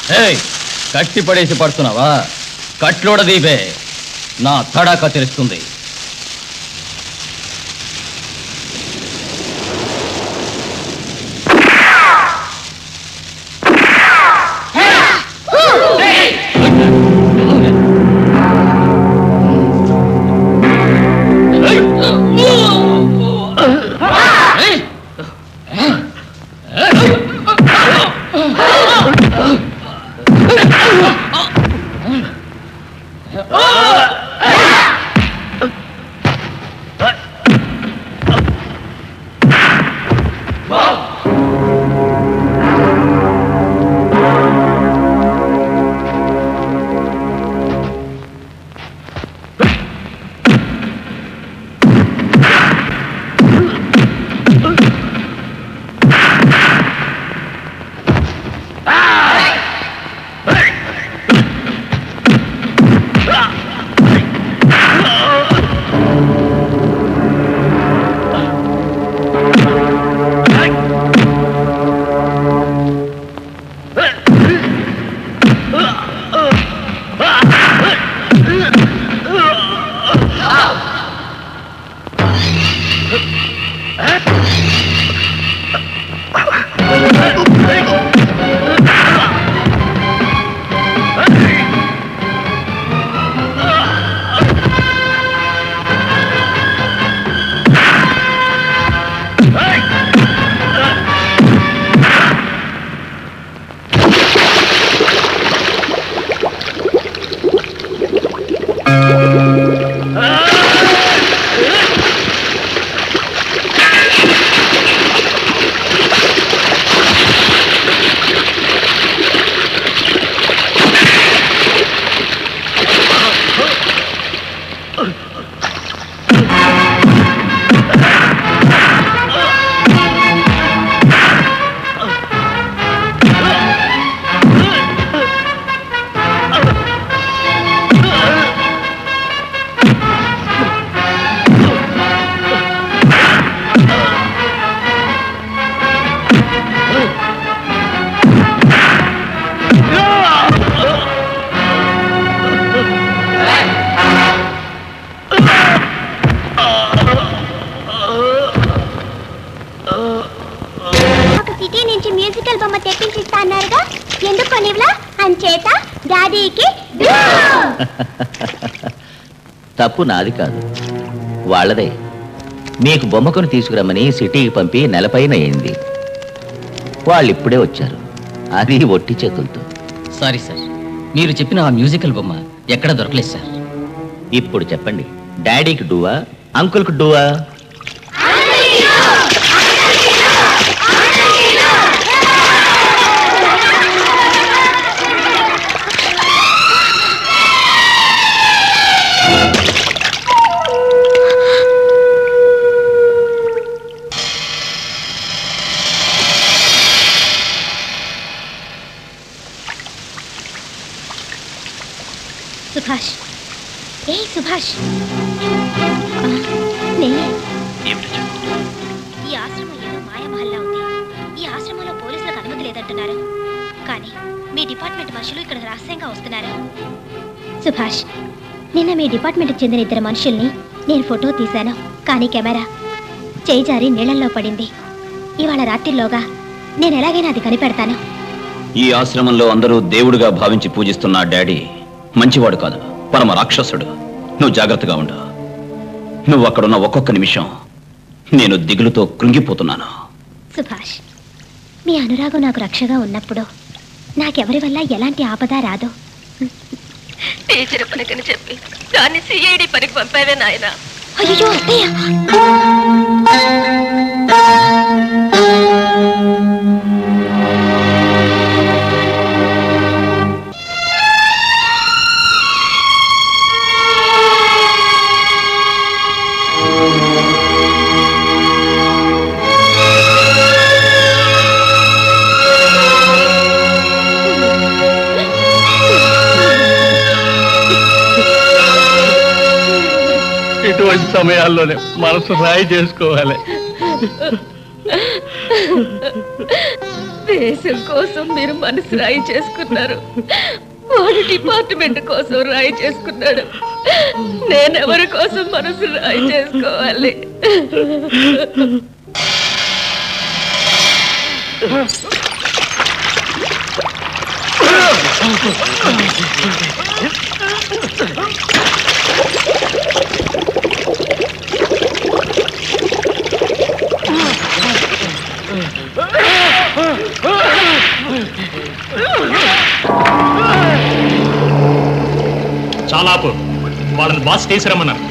కట్టి పడేసి పడుతున్నావా? కట్లోడ దీపే నా తడాక తెలుస్తుంది. తప్పు నాది కాదు, వాళ్ళదే. మీకు బొమ్మకుని తీసుకురమ్మని సిటీకి పంపి నెలపైన అయింది. వాళ్ళు ఇప్పుడే వచ్చారు, అది ఒట్టి చేతులతో. సారీ సార్, మీరు చెప్పిన ఆ మ్యూజికల్ బొమ్మ ఎక్కడ దొరకలేదు సార్. ఇప్పుడు చెప్పండి, డాడీకి డూవా, అంకుల్కి డూవా? సుభాష్, ఏ సుభాష్, ఈ ఆశ్రమం ఏదో మాయమహల్లా ఉంది. ఈ ఆశ్రమంలో పోలీసులకు అనుమతి లేదంటున్నారు, కానీ మీ డిపార్ట్మెంట్ మనుషులు ఇక్కడ రహస్యంగా వస్తున్నారు. సుభాష్, నిన్న మీ డిపార్ట్మెంట్కి చెందిన 2 మనుషుల్ని నేను ఫోటో తీశాను, కానీ కెమెరా చేయి జారి నీళ్లలో పడింది. ఇవాళ రాత్రిలోగా నేను ఎలాగైనా అది కనిపెడతాను. ఈ ఆశ్రమంలో అందరూ దేవుడిగా భావించి పూజిస్తున్న డాడీ మంచివాడు కాదు, పరమ రాక్షసుడు. నువ్వు జాగ్రత్తగా ఉండు. నువ్వు అక్కడున్న ఒక్కొక్క నిమిషం నేను దిగులుతో కృంగిపోతున్నాను. సుభాష్, మీ అనురాగం నాకు రక్షగా ఉన్నప్పుడు నాకెవరి వల్ల ఎలాంటి ఆపద రాదు. టీచర్ పనికని చెప్పి దాన్ని సిఐడి పనికి పంపావే నాయన. అయ్యో అత్తయ్య, ఇటువంటి సమయాల్లోనే మనసు రాయి చేసుకోవాలి. దేశం కోసం మీరు మనసు రాయి చేసుకున్నారు, వాడు డిపార్ట్మెంట్ కోసం రాయి చేసుకున్నాడు. నేనెవరి కోసం మనసు రాయి చేసుకోవాలి? చాలా వాళ్ళని బాస్ తీసుకురమ్మన్నారు.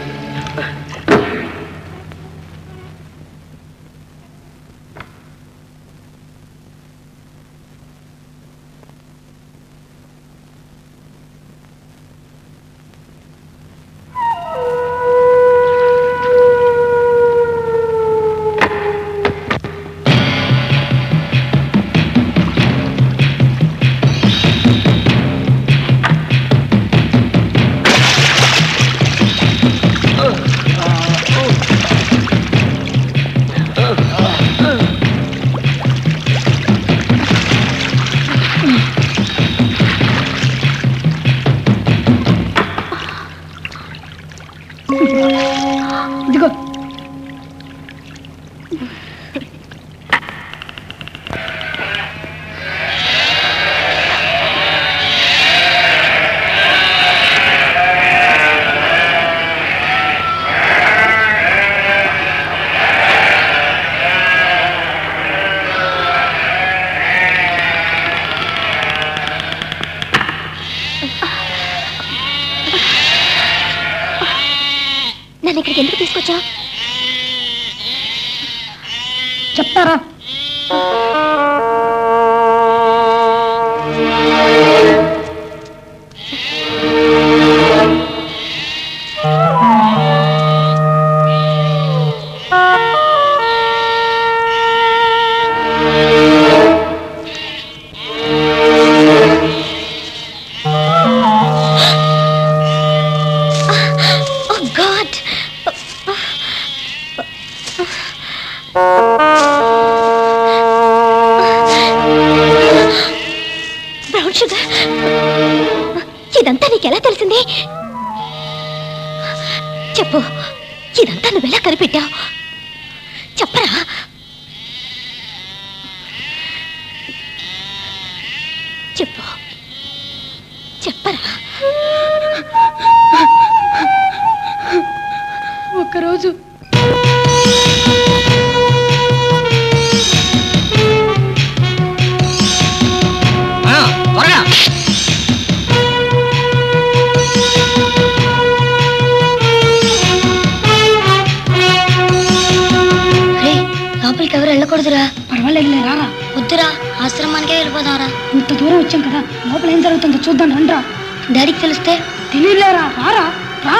నన్ను ఇక్కడికి ఎందుకు తీసుకొచ్చా? చెప్తారా? ఇదంతా నీకెలా తెలిసింది? చెప్పు, ఇదంతా నువ్వెలా కనిపెట్టావు? చెప్పరా? చెప్పు, చెప్పరా? ఒక్కరోజు లోపలికి ఎవరు వెళ్ళకూడదురా. పర్వాలేదులే, రారా. వద్దురా, ఆశ్రమానికే వెళ్ళిపోదారా. ఇంత దూరం వచ్చాం కదా, లోపల ఏం జరుగుతుందో చూద్దాం రండ్రా. డాడీకి తెలిస్తే? తెలియలేరా, రారా రా.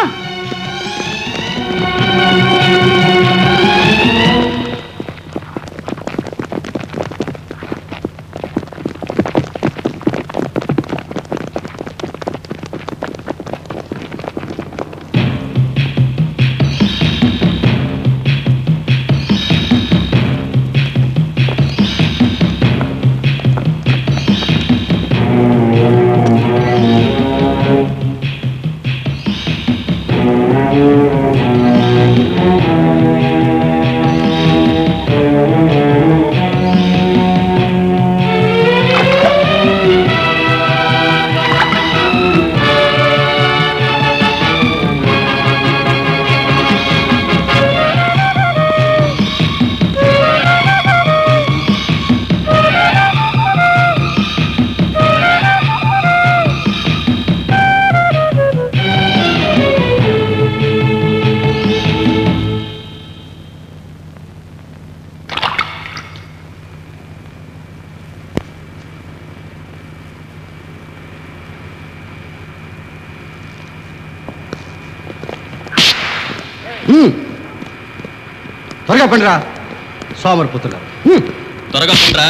త్వరగా పండిరా సోమరిపోతున్నారు. త్వరగా పండిరా.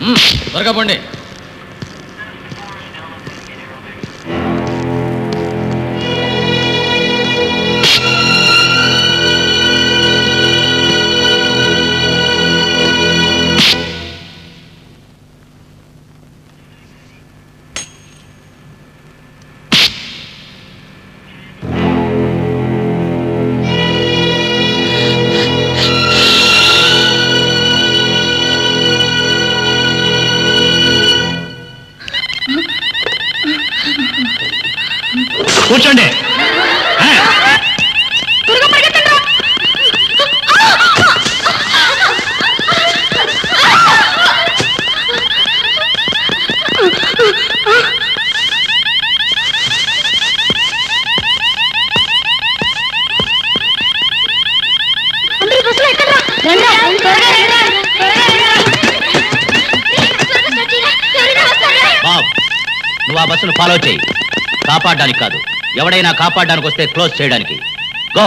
త్వరగా పండి. కూర్చోండి. బాబ్, నువ్వు ఆ బస్సును ఫాలో చేయి. కాపాడడానికి కాదు, ఎవడైనా కాపాడడానికి వస్తే క్లోజ్ చేయడానికి. గో.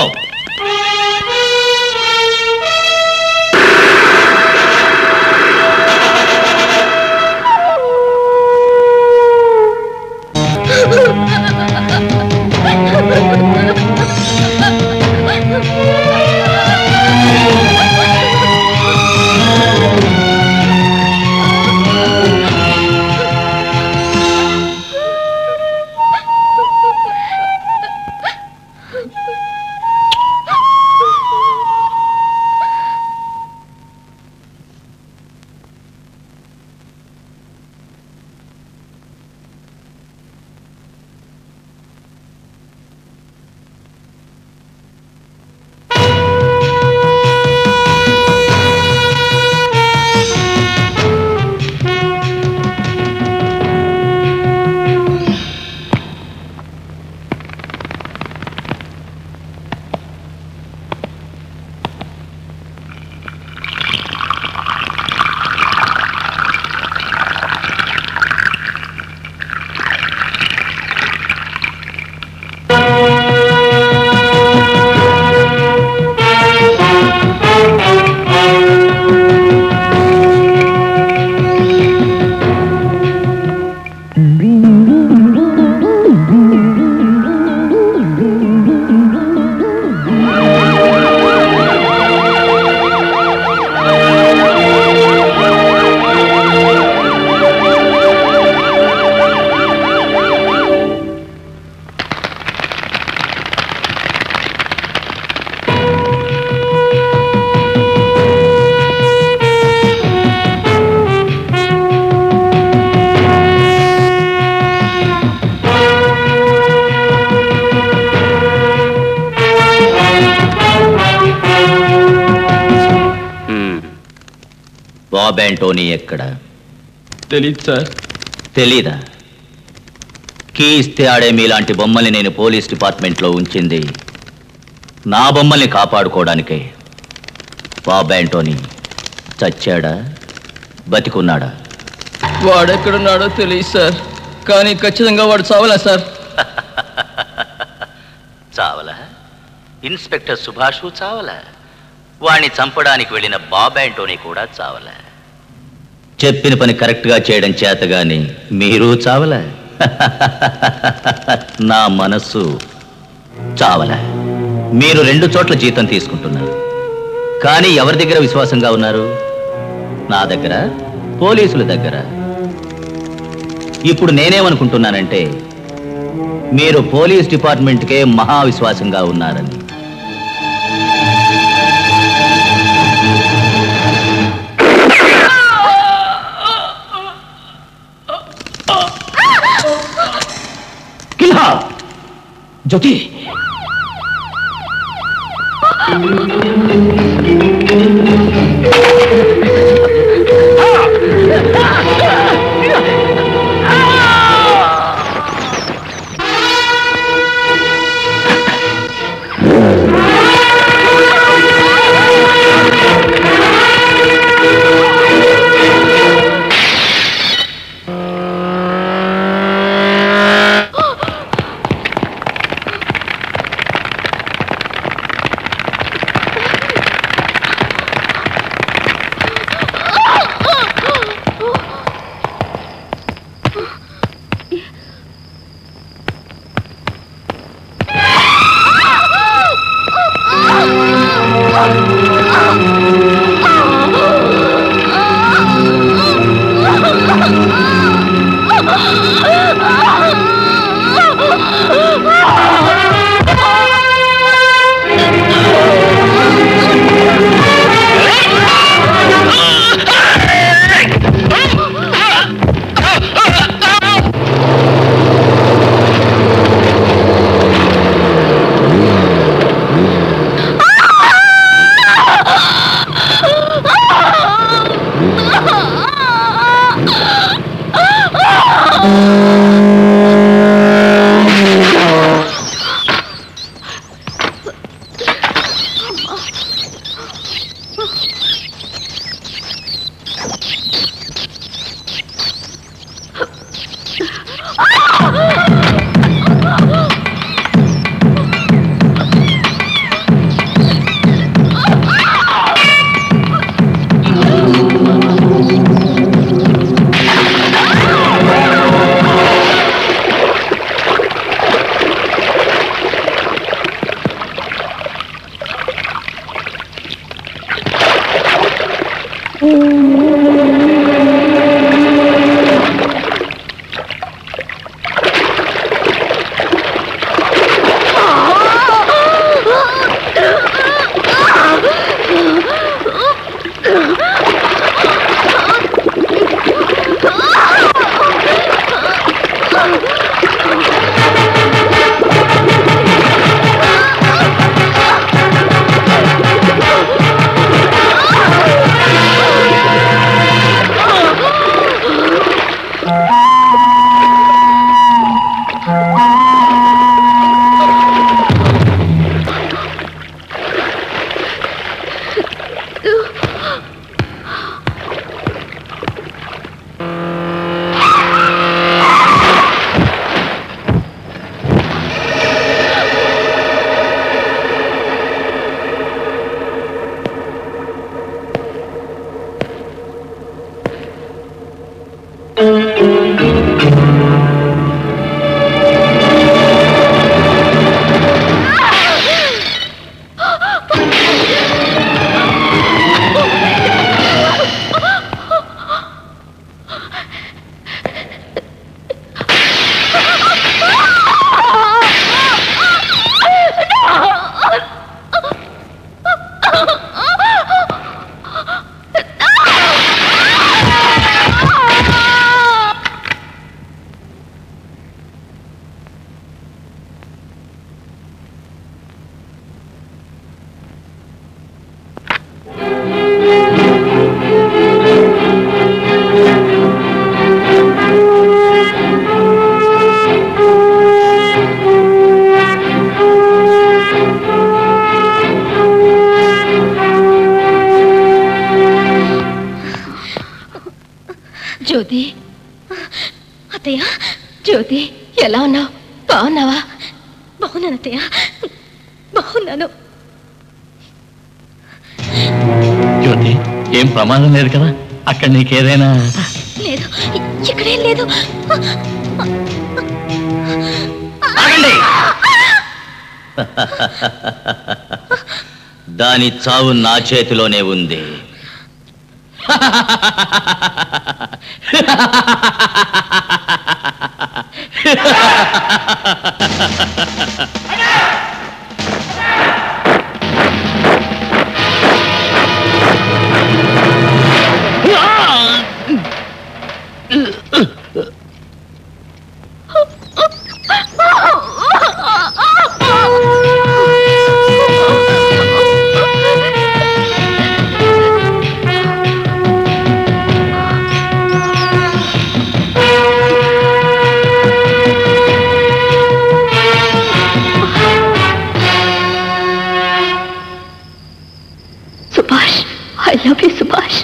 బాబ్ యాంటోనీ ఎక్కడ? తెలీదు సార్. తెలీదా? కీ ఇస్తే ఆడే మీలాంటి బొమ్మల్ని నేను పోలీస్ డిపార్ట్మెంట్లో ఉంచింది నా బొమ్మల్ని కాపాడుకోవడానికే. Bob Anthony చచ్చాడా, బతికున్నాడా? వాడెక్కడున్నాడో తెలియదు సార్, కానీ ఖచ్చితంగా వాడు చావలా సార్. చావలా? ఇన్స్పెక్టర్ సుభాషు చావలా? వాణ్ణి చంపడానికి వెళ్ళిన బాబ్ యాంటోనీ కూడా చావలా? చెప్పిన పని కరెక్ట్గా చేయడం చేతగాని మీరు చావలా? నా మనస్సు చావలా? మీరు 2 చోట్ల జీతం తీసుకుంటున్నారు, కానీ ఎవరి దగ్గర విశ్వాసంగా ఉన్నారు? నా దగ్గర, పోలీసుల దగ్గర. ఇప్పుడు నేనేమనుకుంటున్నానంటే మీరు పోలీస్ డిపార్ట్మెంట్కే మహావిశ్వాసంగా ఉన్నారని. జ్యోతి, జ్యోతి, అత్తయ్య, జ్యోతి ఎలా ఉన్నావు? బాగున్నావా? బాగున్నాను అత్తయ్య, బాగున్నాను. జ్యోతి, ఏం ప్రమాదం లేదు కదా? అక్కడ నీకేదైనా? లేదు, ఇక్కడేం లేదు. ఆగండి. దాని చావు నా చేతిలోనే ఉంది. Subhash, I love you Subhash.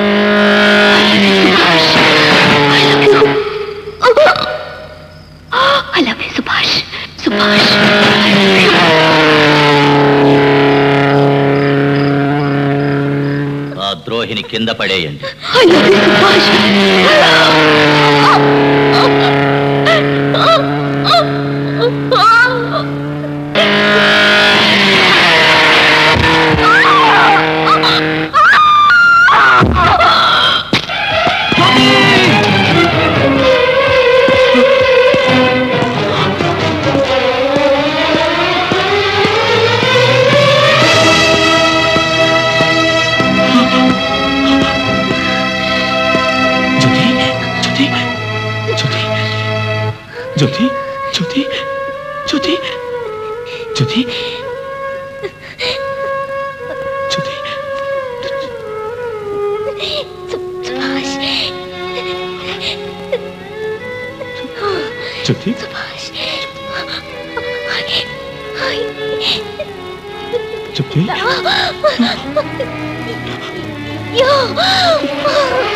I love you, Subhash. Subhash. ఆ ద్రోహిని కింద పడేయండి. I love you, Subhash. జ్యోతి, జ్యోతి, జ్యోతి, జ్యోతి, జ్యోతి, సుభాష్, జ్యోతి, సుభాష్, జ్యోతి. యో